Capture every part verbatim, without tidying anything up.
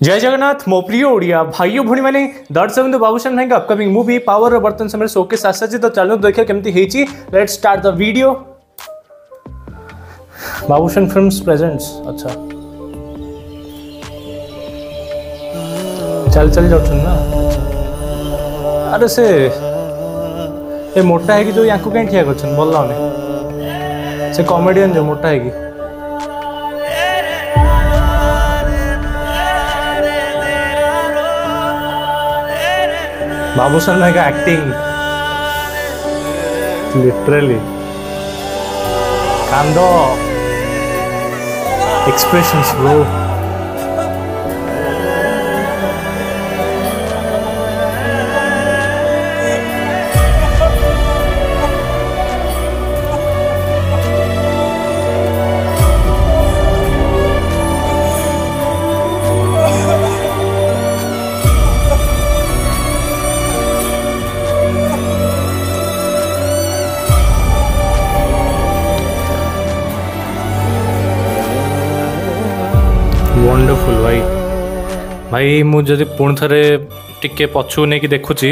जय जगन्नाथ मो प्रिय ओडिया भाइयों भौणी मैंने दर्शक बंधु बाबूशान भाई अपकमिंग मूवी पावर बर्तन समय शोकेस आसाची तो चलो देखिए केमती हेची। Let's start the video. Babushan films presents. अच्छा चल चल जाऊँ ना। अरे से ए मोटा है कि जो यांकु कहीं ठिया करछन बोल लाने से कॉमेडियन जो मोटा है कि बाबूशान भाई का एक्टिंग लिटरली कांदो एक्सप्रेशंस ब्रो। वंडरफुल भाई भाई मुझे पुणी थे टिके पछू नहीं कि देखुची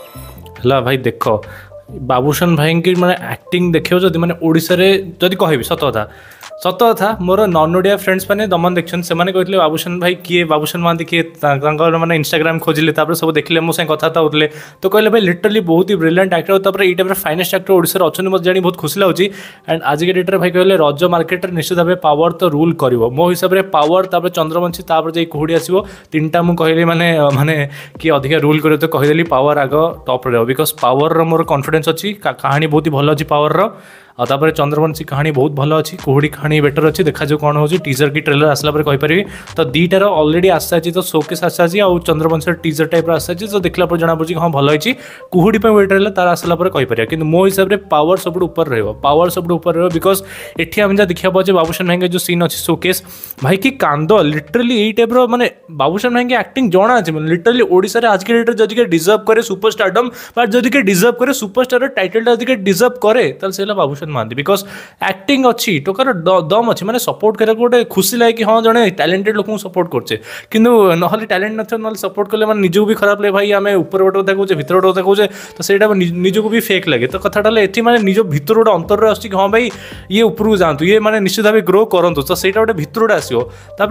है भाई देख बाबूशान भाई की मैंने एक्टिंग देखो जब मैंने ओडिशा रे जदि कहबी सत कथा सत कथा मोर नॉन ओडिया फ्रेंड्स मैंने दमन देखछन से माने कहले बाबूशान भाई किए बाबूशान महांती किए मैंने इंस्टाग्राम खोजिले सब देखले मो संग कथा होते तो कहले भाई लिटरली बहुत ही ब्रिलियंट एक्टर तापर ये टाइप फाइनेस्ट एक्टर ओडिशा अच्छे मत जानी बहुत खुशी लगे। एंड आज के डेट में भाई कहले रज मार्केट निश्चित भाव पावर तो रूल कर मो हिसाब से पावर तापर चंद्रवंशी तापर जाई कुहुड़ी आसो तीनटा मुझे कहली माने माने कि अधिका रूल कर तो कहीदेली पावर आग टॉप रहा बिकज पावर मोर कॉन्फिडेंस अच्छी कहानी बहुत ही भल अच्छी पावर आपर चंद्रवंशी कहानी बहुत भल अच्छी कुहुड़ी कहानी बेटर अच्छी देखा जो कौन हो टीजर की ट्रेलर आसला कहीपरि तो दीटार अलरेडी आसाची तो शोकेस आसाची आ चंद्रवंशी टीजर टाइप आसाची तो देखला जना पड़ी हाँ भल होती कुहुड़ी वेट रहा तार आसला कहीपर कि मो हिसाब से पावर सब ऊपर रहा पावर सब ऊपर रहा बिकज एटी आम जहाँ देखा पाचे बाबूशान भाई जो सीन अच्छी शोकेस भाई कि कांद लिटरली यही टाइप माने बाबूशान भाई की एक्टिंग जना अच्छे लिटरली ओडिशा आज के डेट जदि डिजर्व करे सुपरस्टारडम बट जदि डिजर्व करे सुपरस्टार टाइटल जदि डिजर्व करे से बाबूशान महांती बिकज एक्टिंग अच्छी टोकार दम अच्छी मैंने सपोर्ट करा गोटे खुशी लगे कि हाँ जड़े टैलेंटेड लोक सपोर्ट करछे किंतु नहले टैलेंट न ना सपोर्ट कले मैंने निजको भी खराब लगे भाई आम ऊपर गोटे कथा कहे भितर गोटे कथा कहे तो सहीटा निजको भी फेक लगे तो कथाटा ये मैंने निज भितर गोटे अंतर आस हाँ भाई ये उपरको जातु ये मैंने निश्चित भाव ग्रो करूँ तो सहीटा गोटे भितर गोटे आसो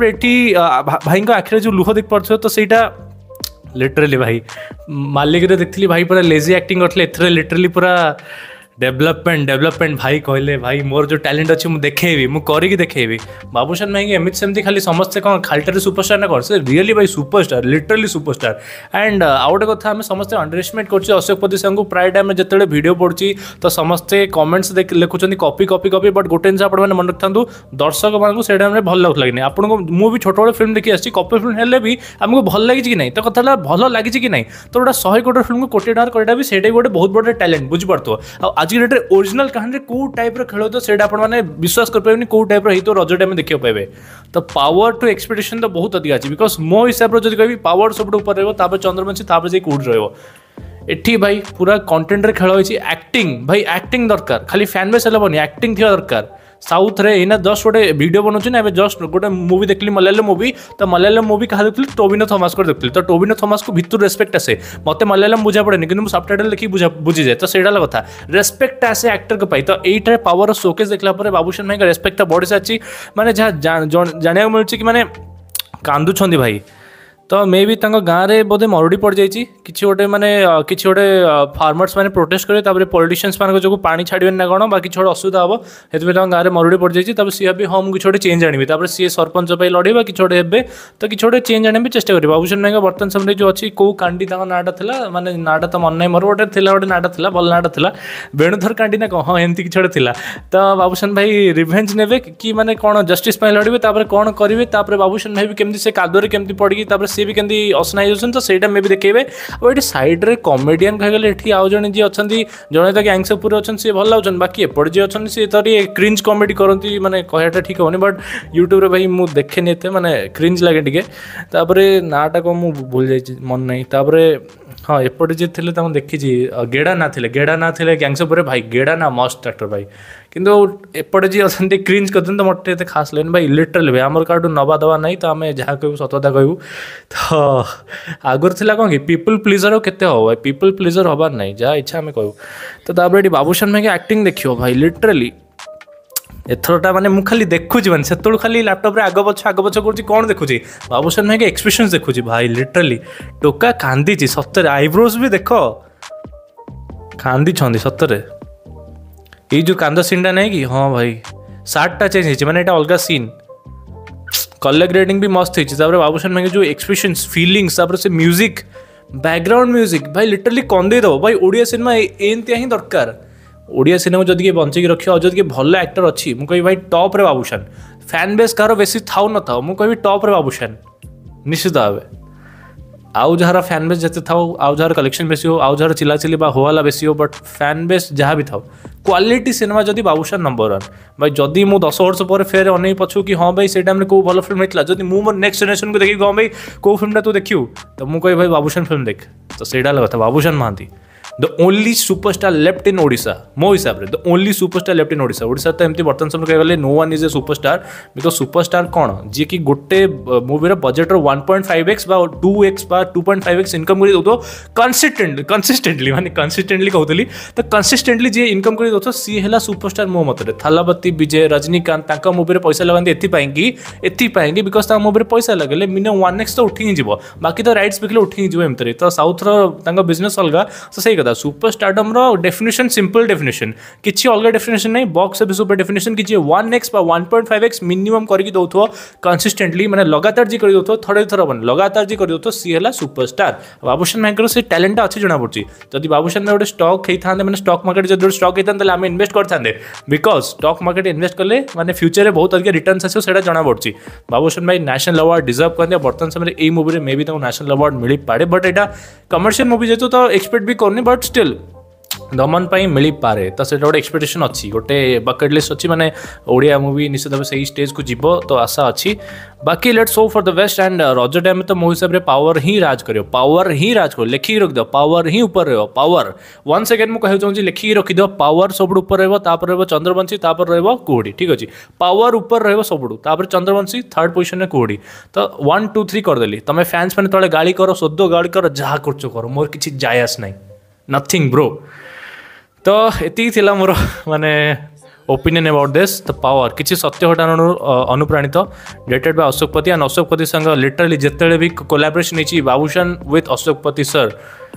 ये भाई आखिरे जो लुह देख पार्थ तो सहीटा लिटरली भाई मालिक देखती भाई पूरा लेजी एक्टिंग करते एथरे लिटरली पूरा डेवलपमेंट डेवलपमेंट भाई कहले भाई मोर जो टैलेंट अच्छी मुझे देखेबी मुझे करी देखेबी बाबूशान भाई की एमती सेमती खाली समस्ते कौन खालटारे सुपरस्टार ना कौन से रियली भाई सुपरस्टार लिटरली सुपरस्टार। एंड आउ गोटे कथा आम समस्त अंडरएस्टिमेट कर अशोक पदिशा को प्राय टाइम जिते भिडियो पड़ी तो समस्ते कमेंट्स लिखुं कॉपी कॉपी कॉपी बट गोटे जिन आप मन रखता दर्शक मान से टाइम भल लगुन आपको मुझे छोट बड़े फिल्म देखी आसी कॉपी फिल्म हेल्ले भी आमको भल लगी कि नहीं तो कथा भल लगी कि नहीं तो गोटे शहे कोटी फिल्म को कोटी टार करा भी से गोटे बहुत बड़ा टैलेंट बुझीपार आज की डेट ओरिजिनल कहानी कौ टाइप खेल हो तो आपने विश्वास कर कौ टाइप रही तो रज टाइम देखा पाए तो पावर टू एक्सपेक्टेशन तो बहुत अधिक अच्छी बिकज मो हिसाब से कह पावर सब ऊपर रहा चंद्रवंशी तापर कौट रही भाई पूरा कंटेंट रे खेल होती एक्टिंग भाई एक्टिंग दरकार खाली फैन बेस हेनी एक्टिंग थी दरकार साउथ रे एना जस्ट गोटे वीडियो बनाऊँ ना जस्ट गोटे मूवी देखली मलयालम मूवी तो मलयालम मूवी क्या देखी टोबिनो थॉमस को देखली तो टोबिनो थॉमस को भितर रेस्पेक्ट आसे मत मलयालम बुझा पड़े कि सब टाइटल देखी बुझा बुझी जाए तो सहीटा कथा रेस्पेक्ट आसे एक्टर को पाई तो यही पावर शोकेस देखला बाबूशान भाई का रेस्पेक्ट बढ़ी सारी माने जहाँ जाना मिलूँ कि माने कांदुछंदी भाई तो मे भी गाँव में बोधे मरुड़ी पड़ जाइए किसी गोटे माने किसी गोटे फार्मर्स मैंने प्रोटेस्ट करेंगे पॉलिटिशियंस मान जो पानी छाड़े ना कौन बाकी छोटे असुविधा हम से गाँव में मरुड़ी पड़ जाइए सी भी हम किसी गोटे चेंज आनी सी सरपंच लड़े कि छोटे हे तो किसी गोटे चेंज आने चेस्ट करेंगे बाबूशान भाई बर्तमान समय जो अच्छी कौ कांडी नाटा था माने नाटा तो मन ना मोर गोटे गोटे नाटा था भल नाटा था वेणुधर कांडी ना कौन हाँ एमती किसी गोटे तो बाबूशान भाई रिभेंज ने कि मैंने कौन जस्टिस लड़े कौन करेंगे बाबूशान भाई भी केमती से कादुरे केमती पड़ी सी भी केमती असना तो सहीटा मे भी देखेबे और ये साइड रे कॉमेडियन कहगले एठी आउ जने जी अछंती जने त गैंग से पूरे अछन से भल लागछन बाकी एपड़ जे अछन से तरी क्रिंज कॉमेडी करंती माने कहयाटा ठीक होनी बट यूट्यूब रे भाई मु देखे नेते माने क्रिंज लागे टिके तापरे नाटा को मु भूल जाई मन नहीं तापरे हाँ एपटे जी थे देखी गेड़ा ना थे गेड़ा ना थे गैंग्स अप भाई गेड़ा ना मस्त एक्टर भाई किंतु एपटे जी अच्छा क्रिंज करते तो मत खास लगे भाई लिटरली भाई आमर कार्ड नवा दवा नहीं तो आम जहाँ कहूँ सतता कहूँ तो आगर था कौन कि पीपल प्लीजर केते हम भाई पीपल प्लीजर हबार नहीं जहाँ इच्छा आम कहूँ तो तापर बाबूशान भाई एक्टिंग देखियो भाई लिटरली एथरटा माने मु खाली देखुची माने सेतोळ खाली लैपटॉप रे आग पछ आग पछ करछि कोन देखुची बाबूशान भाई के एक्सप्रेशंस देखुची भाई लिटरली टोका कांदी छि सत्तरे आईब्रोज भी देखो कांदी छंदी सत्तरे ए जो कांदा सीनटा नहीं कि हां भाई शार्टटा चेंज हिछि माने एटा अलगा सीन कलर ग्रेडिंग भी मस्त हिछि तापर बाबूशान भाई के जो एक्सप्रेशंस फीलिंग्स तापर से म्यूजिक बैकग्राउंड म्यूजिक भाई लिटरली कोन दे दो भाई ओडिया सिनेमा एंतिया ही दरकार ओडिया सिनेमा जदि बंचिक रखियो जदि भल एक्टर अच्छी मुझे भाई टॉप रे बाबूशान फैन बेस कार बेसी थाउ न था मुझे टॉप रे बाबूशान निश्चित भाव आउ जार फैन बेस जिते था आउ जार कलेक्शन बेसी हो आउ जार चिला चिली होला बेसी हो बट फैन बेस जहाँ भी था क्वालिटी सिनेमा जदि बाबूशान नंबर वन भाई जदि मु दस वर्ष पर फेर अन पछु कि हाँ भाई से टाइम को भल फिल्म होता जदि मु मोर नेक्स्ट जनरेशन को देखी हाँ भाई कौ फिल्म तू देखियो तो मुझे भाई बाबूशान फिल्म देख तो सहीटा कथा Babushan Mohanty the only superstar left in Odisha मो हिसाब से the only superstar left in Odisha Odisha तो एमती बर्तमान समय कहले no one is a superstar because superstar कौन जी कि गोटे movie budget one point five X two X two point five X income कर कंसिस्टेंटली कंसिस्टेंटली माने कंसिस्टेंटली कहूली तो कंसिस्टेंटली जी इनकम कर सी है सुपरस्टार मो मत थालापति विजय रजनीकांत मूवी पैसा लगाते एपाई बिकज मूवी पैसा लगे मिनिमम वन एक्स तो उठी ही बाकी तो राइट्स बिकले उठी ही एमती तो साउथ बिजनेस अलग तो सही कथा सुपरस्टारडम रो डेफिनेशन सिंपल डेफिनेशन किसी अलग डेफिनेशन नहीं बॉक्स ऑफिस ऊपर डेफिनेशन किसी one X one point five X minimum करके दौथो कंसिस्टेंटली माने लगातार जी कर दौथो थोड़े थर बन लगातार जी कर दौथो सी है सुपरस्टार बाबूशान भाई से टैलेंट अच्छी जना पड़ी जब बाबूशान गोटे स्टॉक होता मैंने स्टॉक मार्केट जो स्टॉक होता आम इन्वेस्ट करते बिकज स्टॉक मार्केट इन्वेस्ट कले मैंने फ्यूचर में बहुत अधिक रिटर्न आसो से जना पड़ी बाबूशान भाई नेशनल अवार्ड डिजर्व करते बर्तमान समय ये मूवी मे भी नेशनल अवार्ड मिल पाए बट यहाँ कमर्शियल मूवी जेहतु तो एक्सपेक्ट भी करनी बट स्टिल दमन पाई मिल पारे तो से गोटे एक्सपेक्टेशन अच्छी गोटे बकेट लिस्ट अच्छी माने ओडिया मूवी निश्चित भाव से स्टेज को जीव तो आशा अच्छी बाकी let's hope for the best and रज टाइम तो मो हिसाब से पावर ही राज करियो पावर ही राज कर लिखिकी रखिद पावर ही ऊपर रहो पावर वन सेकेंड मुझे कहूँ लिखिकी रखिद पावर सब ऊपर रहा रहा चंद्रवंशी रहा कुहड़ी ठीक अच्छे पावर ऊपर रहा सब चंद्रवंशी थर्ड पोजिशन में कुहड़ी तो वन टू थ्री करदेली तुम फैंस मैंने तले गाड़ी कर सोद गाड़ी कर जहाँ कर कर मोर किसी जायस ना नथिंग ब्रो तो एति थिला मोर माने opinion about this the power किसी सत्य घटना अनुप्राणित डेटेड बाय अशोकपति एंड अशोकपति संग लिटरली जिते भी कोलाबोरेशन होती Babushan with Ashok Pati sir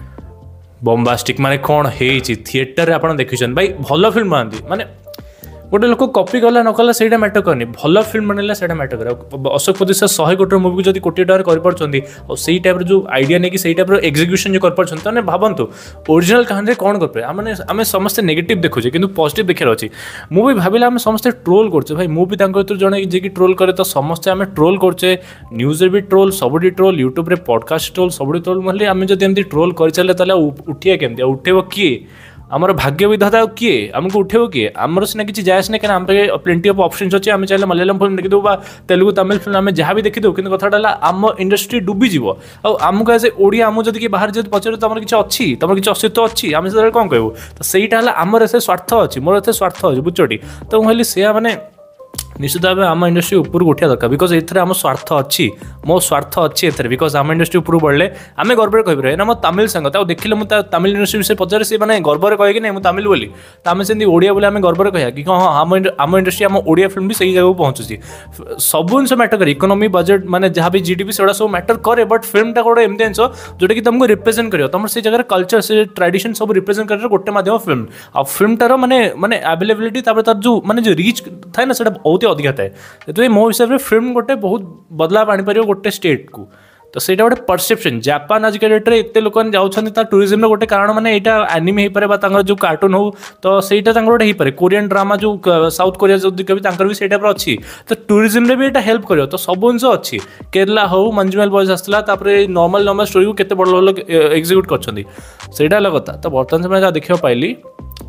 bombastic माने कौन है थिएटर आप देखी भाई भल फिल्म बनाती माने गोटे लोक कॉपी कला न कला से मैटर करनी भल फिल्म बनला से मैटर कर अशोकपति सर शहे कोटी मुवी को कोटी टाइम कर टाइप जो आइडिया नहीं कि सही टाइप एक्जिक्यूशन जो कर भावतु ओरिजिनल कहानी कौन कर आम समस्ते नेगेटिव देखुचे कि पॉजिटिव देखार अच्छी मुझे भाविला आम समस्ते ट्रोल करचे भाई मुझे जड़े जी ट्रोल करे तो समस्ते आम ट्रोल करचे न्यूज भी ट्रोल सबुठी ट्रोल यूट्यूब रे पॉडकास्ट ट्रोल सबुठी ट्रोल मतलब आम जब एमती ट्रोल कर चले उठिया केमती उठेब किए आमर भाग्य विधाता किए आमको उठेब किए आमर सीना किसी जायस नहीं कहीं आम प्लेंटी ऑफ ऑप्शंस अच्छे आम चाहिए मलयालम फिल्म देखी देव तेलुगु तमिल फिल्म आम जहाँ भी देखी देव कि कथाटा आम इंडस्ट्री डुबीज आमको एज ए ओडिया आम जब बाहर जब पचार तुम किसी अच्छी तुम किसी अस्तित्व अच्छी आम से कौन कहूँ तो सहीटा आमर एसे स्वार्थ अच्छी मोर एसे स्वार्थ अच्छी बुझटी तो मुझे से मैंने निश्चित भाव आम इंडस्ट्री ऊपर उठा दरकार बिकज ये आम स्वार्थ अच्छी मो स्वार्थ अच्छी एथेर बिकज आम इंडस्ट्री ऊपर बढ़ले आम गर्व कह ना मो तमिल संग देखिले मुझे तमिल इंडस्ट्री विषय पचारे सी मैंने गर्व कहे कि नहीं तमिल बोली तो आम से ओडिया बोले आम गर्व कह कि हाँ आम आम इंडस्ट्री आम ओडिया फिल्म भी सही जगह पहुँचुची सब जिन मैटर करे इकोनॉमी बजेट माने जहाँ भी जीडीपी से सब मैटर करे बट फिल्मटा गोटे एमती जिन जोटा कि तुमको रिप्रेजेंट कर तुम से जगह कल्चर से ट्रेडिशन सब रिप्रेजेंट कर गोटे मध्यम फिल्म आ फिल्मटार माने माने अवेलेबिलिटी तार जो माने जो रीच थाए ना से बहुत अधिका थाए तो मो हिसाब से फिल्म गोटे बहुत बदलाव आनीपर गोटे स्टेट को तो सहीटा गोटे परसेप्शन जापान आजिका डेट में एत लोक जाऊँच टूरिज्म गोटे कारण माने यहाँ एनिमे हो पारे जो कार्टून हो तो सहीटा गोटे हो पारे कोरियन ड्रामा जो साउथ कोरिया जो दिखा भी से टाइप अच्छी तो टूरिज्म भी यहाँ हेल्प कर तो सब जिन अच्छी केरला हो मंजुमेल बॉयज आसला नॉर्मल नॉर्मल स्टोरी को केते बड़ लोग एक्जिक्यूट कर अलग कथा तो बर्तमान समय जहाँ देखा पाइली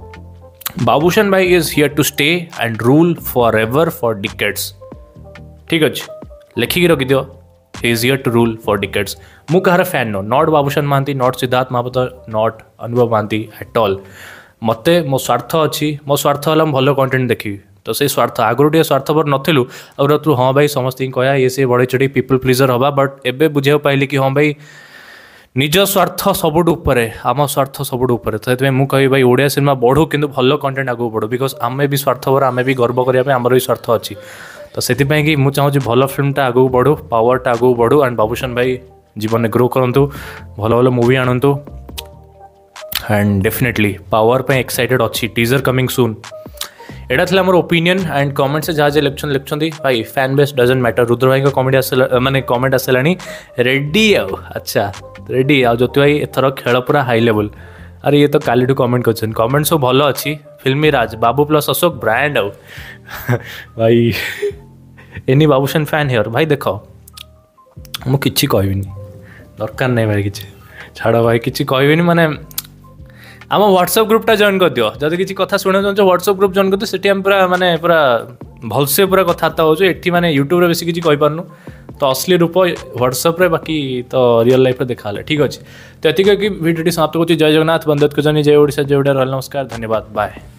बाबूशान भाई is here to stay and rule forever for decades ठीक अच्छे लिखिकी रखिद he is here to rule for decades. ମୁଁ କାହାର ଫ୍ୟାନ୍ ନୁହଁ, not Babushan Mohanty, not Siddharth Mohapatra, not Anubhav Mohanty at all. ମୋତେ ମୋ ସ୍ୱାର୍ଥ ଅଛି, ମୋ ସ୍ୱାର୍ଥ ହେଲା ମୁଁ ଭଲ କଣ୍ଟେଣ୍ଟ ଦେଖିବି। ତ ସେଇ ସ୍ୱାର୍ଥ ଆଗରୁ ଟିକେ ସ୍ୱାର୍ଥପର ନଥିଲୁ, ଆଉ ତୁ ହଁ ଭାଇ ସମସ୍ତଙ୍କୁ କହିବା ଇଏ ସିଏ ବଢ଼େଇ ଚଢ଼େଇ ପିପୁଲ୍ ପ୍ଲିଜର୍ ହେବା, ବଟ୍ ଏବେ ବୁଝିବାକୁ ପାଇଲି କି ହଁ ଭାଇ ନିଜ ସ୍ୱାର୍ଥ ସବୁଠୁ ଉପରେ, ଆମ ସ୍ୱାର୍ଥ ସବୁଠୁ ଉପରେ। ତ ସେଥିପାଇଁ ମୁଁ କହିବି ଭାଇ ଓଡ଼ିଆ ସିନେମା ବଢ଼ୁ କିନ୍ତୁ ଭଲ କଣ୍ଟେଣ୍ଟ ଆଗକୁ ବଢ଼ୁ, ବିକଜ ଆମେ ବି ସ୍ୱାର୍ଥପର, ଆମେ ବି ଗର୍ବ କରିବା ପାଇଁ ଆମର ବି ସ୍ୱାର୍ଥ ଅଛି। ତ ସେଥିପାଇଁ କି ମୁଁ ଚାହୁଁଛି ଭଲ ଫିଲ୍ମଟା ଆଗକୁ ବଢ଼ୁ, ପାୱାରଟା ଆଗକୁ ବଢ଼ୁ, ଆଣ୍ଡ ବାବୁସାନ ଭାଇ ଜୀବନରେ ଗ୍ରୋ କରନ୍ତୁ, ଭଲ ଭଲ ମୁଭି ଆଣନ୍ତୁ। ଆଣ୍ଡ ଡେଫିନେଟଲି ପାୱାର ପାଇଁ ଏକ୍ସାଇଟେଡ୍ ଅଛି, ଟିଜର କମିଂ ସୁନ୍। ଏଇଟା ଥିଲା ମୋର ଓପିନିଅନ୍, ଆଣ୍ଡ କମେଣ୍ଟରେ ଯାହା ଯାହା ଲେଖୁଛନ୍ତି ଲେଖୁଛନ୍ତି ଭାଇ fan base doesn't matter. Rudra ଭାଇଙ୍କ କମେଡ଼ି ଆସିଲା, ମାନେ କମେଣ୍ଟ ଆସିଲାଣି ରେଡ଼ି ଆଉ, ଆଚ୍ଛା ରେଡ଼ି। ଆଉ ଜ୍ୟୋତି ଭାଇ ଏଥର ଖେଳ ପୁରା ହାଇ ଲେଭୁଲ୍। ଆରେ ଇଏ ତ କାଲିଠୁ କମେଣ୍ଟ କରିଛନ୍ତି, କମେଣ୍ଟ ସବୁ ଭଲ ଅଛି। Filmy Raj, Babu plus Ashok brand ଆଉ ଭାଇ ଏନି ବାବୁସାନ ଫ୍ୟାନ୍ ହିଅର୍। ଭାଇ ଦେଖ ମୁଁ କିଛି କହିବିନି, ଦରକାର ନାହିଁ ଭାଇ କିଛି, ଛାଡ଼ ଭାଇ କିଛି କହିବିନି। ମାନେ ଆମ ହ୍ୱାଟ୍ସଆପ୍ ଗ୍ରୁପ୍ଟା ଜଏନ୍ କରିଦିଅ, ଯଦି କିଛି କଥା ଶୁଣିବାକୁ ଚାହୁଁଛ ହ୍ୱାଟ୍ସଆପ୍ ଗ୍ରୁପ୍ ଜଏନ୍ କରିଦିଅ। ସେଠି ଆମେ ପୁରା ମାନେ ପୁରା ଭଲସେ ପୁରା କଥାବାର୍ତ୍ତା ହେଉଛୁ। ଏଠି ମାନେ ୟୁଟ୍ୟୁବରେ ବେଶୀ କିଛି କହିପାରୁନୁ, ତ ଅଶ୍ଳୀ ରୂପ ହ୍ୱାଟ୍ସଆପ୍ରେ, ବାକି ତ ରିଅଲ୍ ଲାଇଫ୍ରେ ଦେଖାହେଲେ ଠିକ୍ ଅଛି। ତ ଏତିକି ଭିଡ଼ିଓଟି ସମାପ୍ତ କରୁଛି। ଜୟ ଜଗନ୍ନାଥ, ବନ୍ଦେ ଉତ୍କଳ ଜନନୀ, ଜୟ ଓଡ଼ିଶା, ଜୟ ଓଡ଼ିଆ, ରହିଲ ନମସ୍କାର, ଧନ୍ୟବାଦ, ବାଏ।